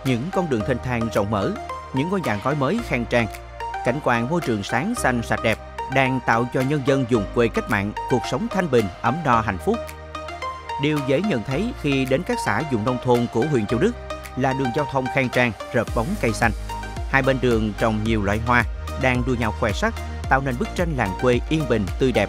những con đường thênh thang rộng mở, những ngôi nhà ngói mới khang trang, cảnh quan môi trường sáng xanh sạch đẹp đang tạo cho nhân dân vùng quê cách mạng cuộc sống thanh bình, ấm no hạnh phúc. Điều dễ nhận thấy khi đến các xã vùng nông thôn của huyện Châu Đức là đường giao thông khang trang, rợp bóng cây xanh. Hai bên đường trồng nhiều loại hoa đang đua nhau khoe sắc, tạo nên bức tranh làng quê yên bình, tươi đẹp.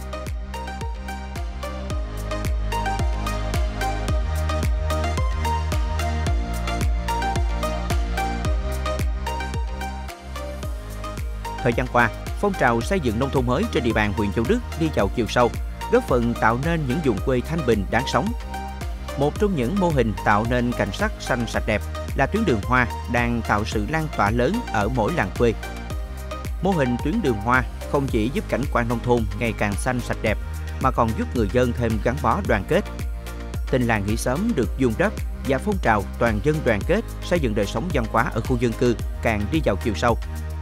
Thời gian qua, phong trào xây dựng nông thôn mới trên địa bàn huyện Châu Đức đi vào chiều sâu, góp phần tạo nên những vùng quê thanh bình đáng sống. Một trong những mô hình tạo nên cảnh sắc xanh sạch đẹp là tuyến đường hoa đang tạo sự lan tỏa lớn ở mỗi làng quê. Mô hình tuyến đường hoa không chỉ giúp cảnh quan nông thôn ngày càng xanh sạch đẹp mà còn giúp người dân thêm gắn bó đoàn kết. Tình làng nghĩa xóm được vun đắp và phong trào toàn dân đoàn kết xây dựng đời sống văn hóa ở khu dân cư càng đi vào chiều sâu.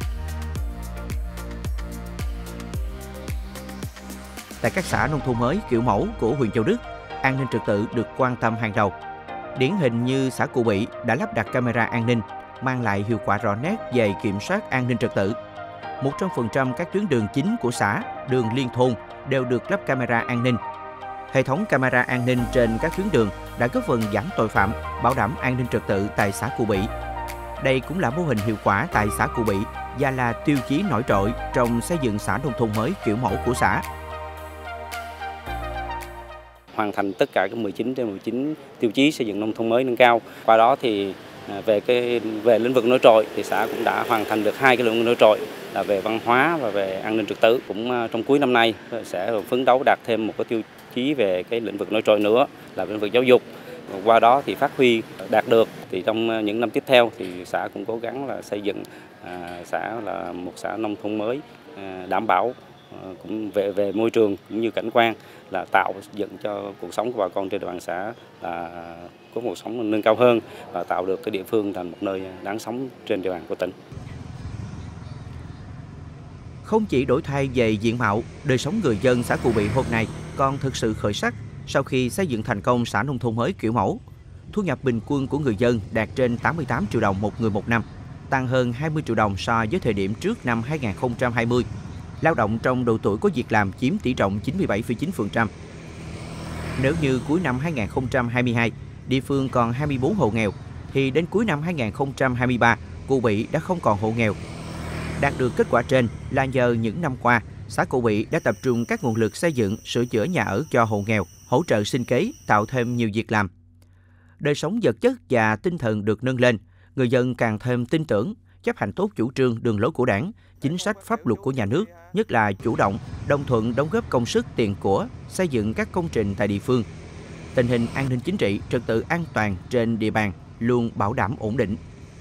Tại các xã nông thôn mới kiểu mẫu của huyện Châu Đức, an ninh trật tự được quan tâm hàng đầu. Điển hình như xã Cụ Bị đã lắp đặt camera an ninh, mang lại hiệu quả rõ nét về kiểm soát an ninh trật tự. 100% các tuyến đường chính của xã, đường liên thôn đều được lắp camera an ninh. Hệ thống camera an ninh trên các tuyến đường đã góp phần giảm tội phạm, bảo đảm an ninh trật tự tại xã Cụ Bị. Đây cũng là mô hình hiệu quả tại xã Cụ Bị và là tiêu chí nổi trội trong xây dựng xã nông thôn mới kiểu mẫu của xã. Hoàn thành tất cả các 19 trên 19 tiêu chí xây dựng nông thôn mới nâng cao. Qua đó thì về lĩnh vực nổi trội thì xã cũng đã hoàn thành được 2 cái lĩnh vực nổi trội là về văn hóa và về an ninh trật tự. Cũng trong cuối năm nay sẽ phấn đấu đạt thêm một cái tiêu chí về cái lĩnh vực nổi trội nữa là lĩnh vực giáo dục. Qua đó thì phát huy đạt được thì trong những năm tiếp theo thì xã cũng cố gắng là xây dựng xã là một xã nông thôn mới đảm bảo cũng về môi trường cũng như cảnh quan, là tạo dựng cho cuộc sống của bà con trên địa bàn xã là có cuộc sống nâng cao hơn và tạo được cái địa phương thành một nơi đáng sống trên địa bàn của tỉnh. Không chỉ đổi thay về diện mạo, đời sống người dân xã Cụ Bị hôm nay còn thực sự khởi sắc sau khi xây dựng thành công xã nông thôn mới kiểu mẫu. Thu nhập bình quân của người dân đạt trên 88 triệu đồng một người một năm, tăng hơn 20 triệu đồng so với thời điểm trước năm 2020. Lao động trong độ tuổi có việc làm chiếm tỷ trọng 97,9%. Nếu như cuối năm 2022, địa phương còn 24 hộ nghèo, thì đến cuối năm 2023, Cụ Bị đã không còn hộ nghèo. Đạt được kết quả trên là nhờ những năm qua, xã Cụ Bị đã tập trung các nguồn lực xây dựng, sửa chữa nhà ở cho hộ nghèo, hỗ trợ sinh kế, tạo thêm nhiều việc làm. Đời sống vật chất và tinh thần được nâng lên, người dân càng thêm tin tưởng, chấp hành tốt chủ trương đường lối của Đảng, chính sách pháp luật của nhà nước, nhất là chủ động, đồng thuận đóng góp công sức tiền của xây dựng các công trình tại địa phương. Tình hình an ninh chính trị, trật tự an toàn trên địa bàn luôn bảo đảm ổn định.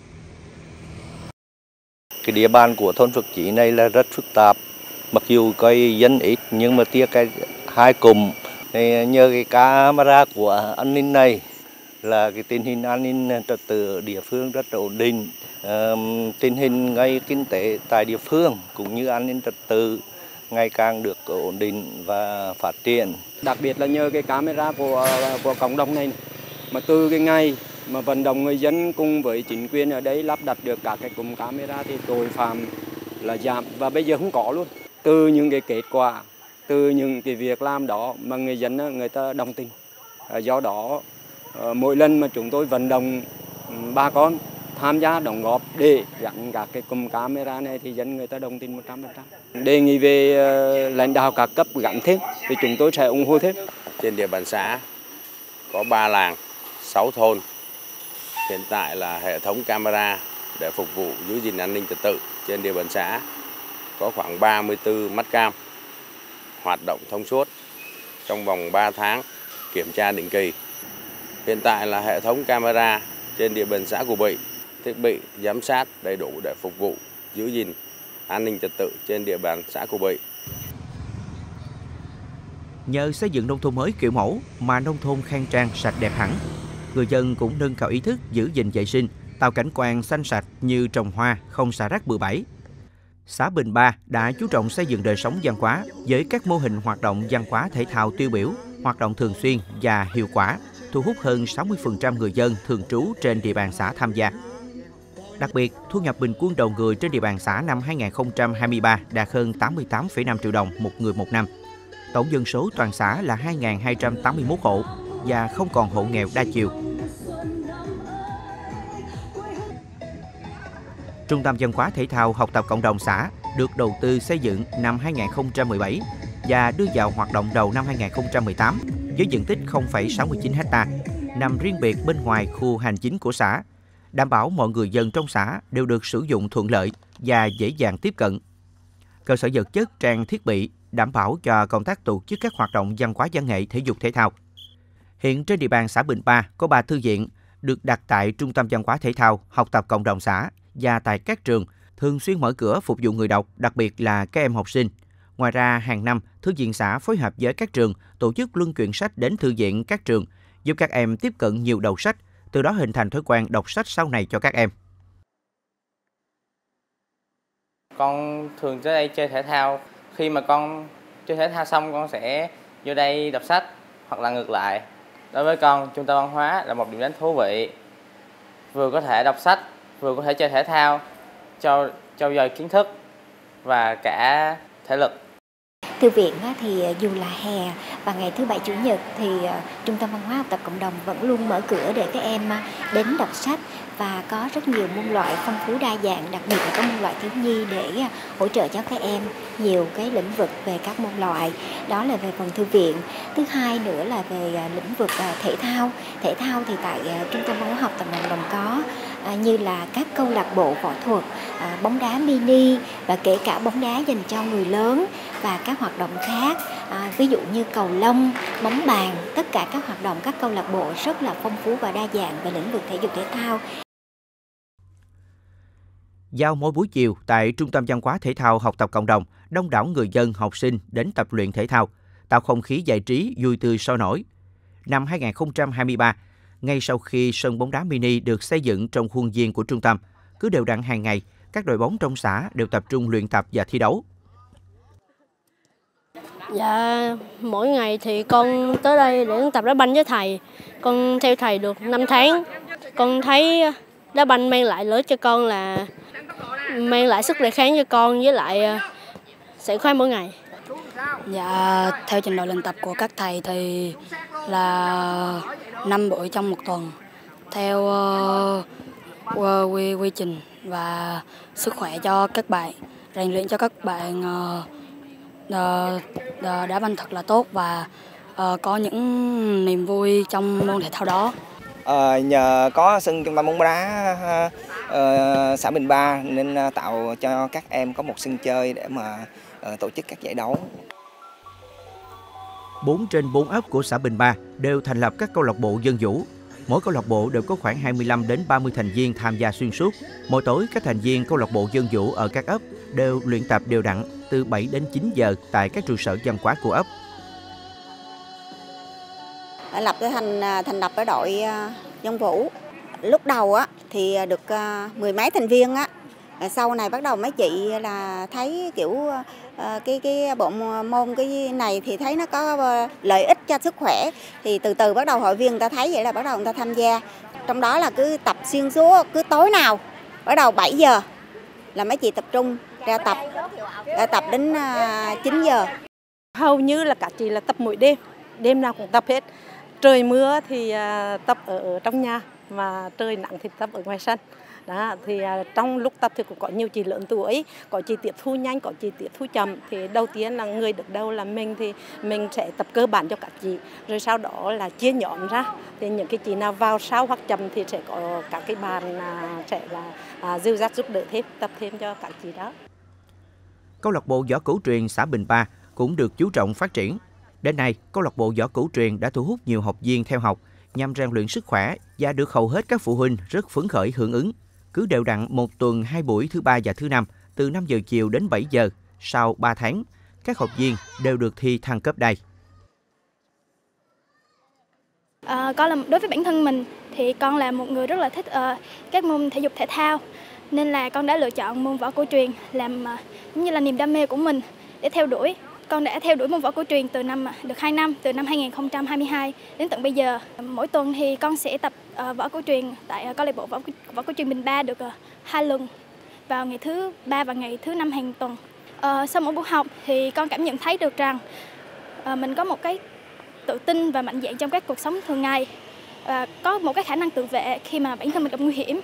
Cái địa bàn của thôn Phước Chí này là rất phức tạp, mặc dù cây dân ít nhưng mà tiếc cái hai cụm. Nhờ cái camera của an ninh này là cái tình hình an ninh trật tự ở địa phương rất ổn định. Tình hình ngay kinh tế tại địa phương cũng như an ninh trật tự ngày càng được ổn định và phát triển. Đặc biệt là nhờ cái camera của cộng đồng này, mà từ cái ngày mà vận động người dân cùng với chính quyền ở đây lắp đặt được các cái cụm camera thì tội phạm là giảm và bây giờ không có luôn. Từ những cái kết quả, từ những cái việc làm đó mà người dân người ta đồng tình. Do đó mỗi lần mà chúng tôi vận động bà con tham gia đóng góp để gắn các cái cụm camera này thì dân người ta đồng tình 100%. Đề nghị về lãnh đạo các cấp gắn thêm thì chúng tôi sẽ ủng hộ thêm. Trên địa bàn xã có 3 làng, 6 thôn. Hiện tại là hệ thống camera để phục vụ giữ gìn an ninh trật tự trên địa bàn xã có khoảng 34 mắt cam hoạt động thông suốt trong vòng 3 tháng kiểm tra định kỳ. Hiện tại là hệ thống camera trên địa bàn xã Cụ Bị, thiết bị giám sát đầy đủ để phục vụ giữ gìn an ninh trật tự trên địa bàn xã Cụ Bị. Nhờ xây dựng nông thôn mới kiểu mẫu mà nông thôn khang trang sạch đẹp hẳn, người dân cũng nâng cao ý thức giữ gìn vệ sinh, tạo cảnh quan xanh sạch như trồng hoa, không xả rác bừa bãi. Xã Bình Ba đã chú trọng xây dựng đời sống văn hóa với các mô hình hoạt động văn hóa thể thao tiêu biểu, hoạt động thường xuyên và hiệu quả, thu hút hơn 60% người dân thường trú trên địa bàn xã tham gia. Đặc biệt, thu nhập bình quân đầu người trên địa bàn xã năm 2023 đạt hơn 88,5 triệu đồng một người một năm. Tổng dân số toàn xã là 2.281 hộ và không còn hộ nghèo đa chiều. Trung tâm Văn hóa Thể thao Học tập Cộng đồng xã được đầu tư xây dựng năm 2017 và đưa vào hoạt động đầu năm 2018 với diện tích 0,69 ha, nằm riêng biệt bên ngoài khu hành chính của xã, đảm bảo mọi người dân trong xã đều được sử dụng thuận lợi và dễ dàng tiếp cận. Cơ sở vật chất, trang thiết bị đảm bảo cho công tác tổ chức các hoạt động văn hóa văn nghệ, thể dục thể thao. Hiện trên địa bàn xã Bình Ba có 3 thư viện được đặt tại Trung tâm Văn hóa Thể thao Học tập Cộng đồng xã và tại các trường, thường xuyên mở cửa phục vụ người đọc, đặc biệt là các em học sinh. Ngoài ra, hàng năm, Thư viện xã phối hợp với các trường tổ chức luân chuyển sách đến thư viện các trường, giúp các em tiếp cận nhiều đầu sách, từ đó hình thành thói quen đọc sách sau này cho các em. Con thường tới đây chơi thể thao. Khi mà con chơi thể thao xong, con sẽ vô đây đọc sách hoặc là ngược lại. Đối với con, trung tâm văn hóa là một điểm đến thú vị. Vừa có thể đọc sách, vừa có thể chơi thể thao, trau dồi kiến thức và cả thể lực. Thư viện thì dù là hè và ngày thứ Bảy, Chủ nhật thì Trung tâm Văn hóa Học tập Cộng đồng vẫn luôn mở cửa để các em đến đọc sách và có rất nhiều môn loại phong phú đa dạng, đặc biệt là có môn loại thiếu nhi để hỗ trợ cho các em nhiều cái lĩnh vực về các môn loại. Đó là về phần thư viện. Thứ hai nữa là về lĩnh vực thể thao. Thể thao thì tại Trung tâm Văn hóa Học tập Cộng đồng có như là các câu lạc bộ võ thuật, bóng đá mini và kể cả bóng đá dành cho người lớn và các hoạt động khác, ví dụ như cầu lông, bóng bàn, tất cả các hoạt động các câu lạc bộ rất là phong phú và đa dạng về lĩnh vực thể dục thể thao. Vào mỗi buổi chiều tại Trung tâm Văn hóa Thể thao Học tập Cộng đồng, đông đảo người dân, học sinh đến tập luyện thể thao, tạo không khí giải trí vui tươi sôi nổi. Năm 2023, ngay sau khi sân bóng đá mini được xây dựng trong khuôn viên của trung tâm, cứ đều đặn hàng ngày, các đội bóng trong xã đều tập trung luyện tập và thi đấu. Dạ, mỗi ngày thì con tới đây để tập đá banh với thầy. Con theo thầy được 5 tháng. Con thấy đá banh mang lại lợi ích cho con là mang lại sức đề kháng cho con với lại sẽ khỏe mỗi ngày. Dạ, theo trình độ luyện tập của các thầy thì là 5 buổi trong một tuần. Theo quy trình và sức khỏe cho các bạn, rèn luyện cho các bạn đá banh thật là tốt và có những niềm vui trong môn thể thao đó. Nhờ có sân trung tâm bóng đá xã Bình Ba nên tạo cho các em có một sân chơi để mà tổ chức các giải đấu. 4 trên 4 ấp của xã Bình Ba đều thành lập các câu lạc bộ dân vũ. Mỗi câu lạc bộ đều có khoảng 25 đến 30 thành viên tham gia xuyên suốt. Mỗi tối, các thành viên câu lạc bộ dân vũ ở các ấp đều luyện tập đều đặn từ 7 đến 9 giờ tại các trụ sở văn hóa của ấp. Thành lập ở đội dân vũ. Lúc đầu thì được 10 mấy thành viên sau này bắt đầu mấy chị là thấy kiểu cái bộ môn cái này thì thấy nó có lợi ích cho sức khỏe, thì từ từ bắt đầu hội viên người ta thấy vậy là bắt đầu người ta tham gia. Trong đó là cứ tập xuyên suốt, cứ tối nào bắt đầu 7 giờ là mấy chị tập trung ra tập đến 9 giờ. Hầu như là các chị là tập mỗi đêm nào cũng tập hết. Trời mưa thì tập ở trong nhà, mà trời nắng thì tập ở ngoài sân. Đó, thì trong lúc tập thì cũng có nhiều chị lớn tuổi, có chị tiếp thu nhanh, có chị tiếp thu chậm. Thì đầu tiên là người được đầu là mình, thì mình sẽ tập cơ bản cho các chị, rồi sau đó là chia nhóm ra. Thì những cái chị nào vào sau hoặc chậm thì sẽ có các cái bạn sẽ là dìu dắt giúp đỡ thêm, tập thêm cho các chị đó. Câu lạc bộ võ cổ truyền xã Bình Ba cũng được chú trọng phát triển. Đến nay, câu lạc bộ võ cổ truyền đã thu hút nhiều học viên theo học nhằm rèn luyện sức khỏe và được hầu hết các phụ huynh rất phấn khởi hưởng ứng. Cứ đều đặn một tuần 2 buổi thứ Ba và thứ Năm từ 5 giờ chiều đến 7 giờ. Sau 3 tháng, các học viên đều được thi thăng cấp đây. Đối với bản thân mình thì con là một người rất là thích các môn thể dục thể thao, nên là con đã lựa chọn môn võ cổ truyền làm giống như là niềm đam mê của mình để theo đuổi. Con đã theo đuổi môn võ cổ truyền được 2 năm, từ năm 2022 đến tận bây giờ. Mỗi tuần thì con sẽ tập võ cổ truyền tại câu lạc bộ võ cổ truyền Bình Ba được 2 lần, vào ngày thứ 3 và ngày thứ 5 hàng tuần. Sau mỗi buổi học thì con cảm nhận thấy được rằng mình có một cái tự tin và mạnh dạn trong các cuộc sống thường ngày, có một cái khả năng tự vệ khi mà bản thân mình gặp nguy hiểm.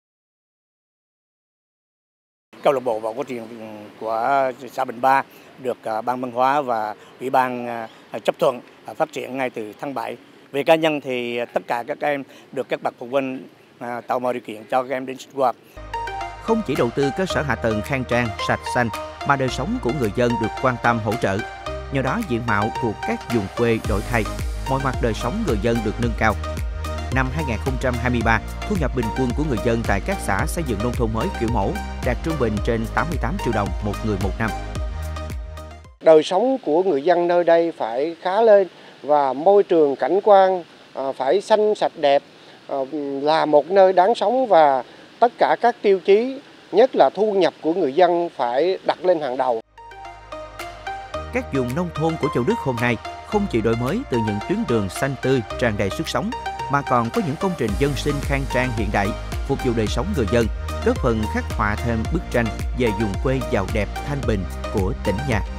Câu lạc bộ võ cổ truyền của xã Bình Ba được ban văn hóa và ủy ban chấp thuận phát triển ngay từ tháng 7. Về cá nhân thì tất cả các em được các bậc phụ huynh tạo mọi điều kiện cho các em đến sinh hoạt. Không chỉ đầu tư cơ sở hạ tầng khang trang, sạch xanh, mà đời sống của người dân được quan tâm hỗ trợ. Nhờ đó diện mạo của các vùng quê đổi thay, mọi mặt đời sống người dân được nâng cao. Năm 2023, thu nhập bình quân của người dân tại các xã xây dựng nông thôn mới kiểu mẫu đạt trung bình trên 88 triệu đồng một người một năm. Đời sống của người dân nơi đây phải khá lên và môi trường cảnh quan phải xanh sạch đẹp, là một nơi đáng sống, và tất cả các tiêu chí, nhất là thu nhập của người dân phải đặt lên hàng đầu. Các vùng nông thôn của Châu Đức hôm nay không chỉ đổi mới từ những tuyến đường xanh tươi tràn đầy sức sống, mà còn có những công trình dân sinh khang trang hiện đại phục vụ đời sống người dân, góp phần khắc họa thêm bức tranh về vùng quê giàu đẹp thanh bình của tỉnh nhà.